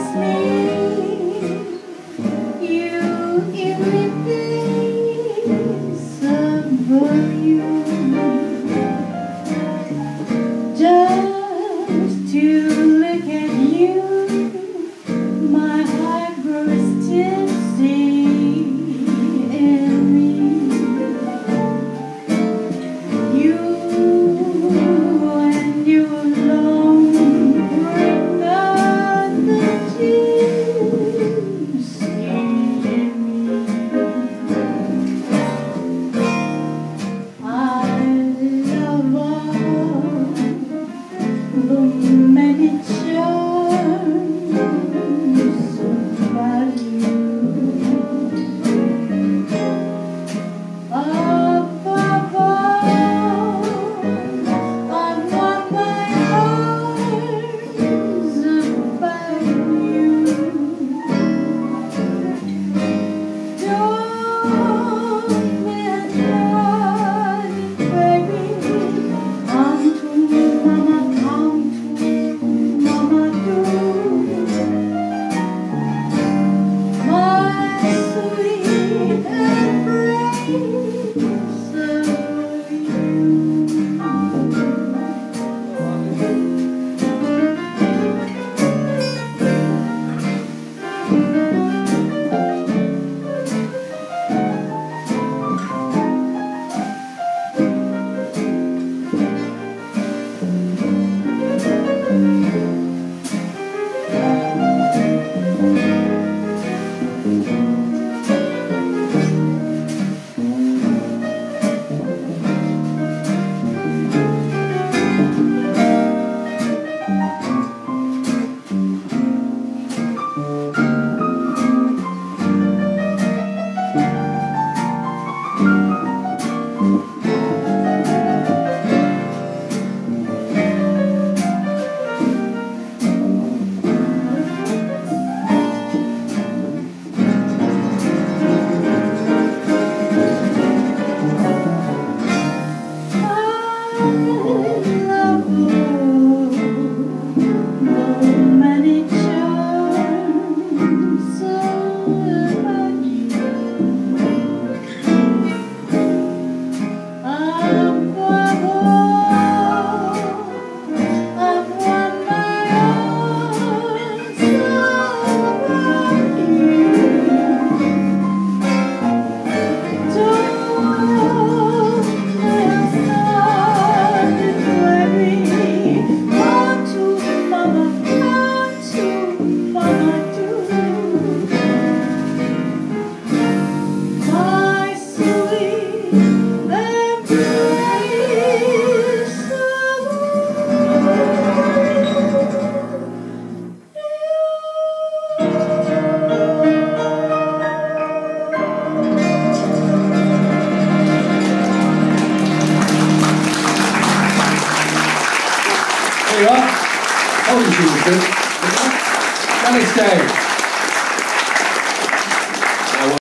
Just to look at you, my heart grows tipsy in me. You and your long bring out the juice in me. I love all the many charms about you. Above all, I want my arms about you. Don't let baby, come to mama, do. My sweet embrace of you. There you are. Oh, you should have been. Next day.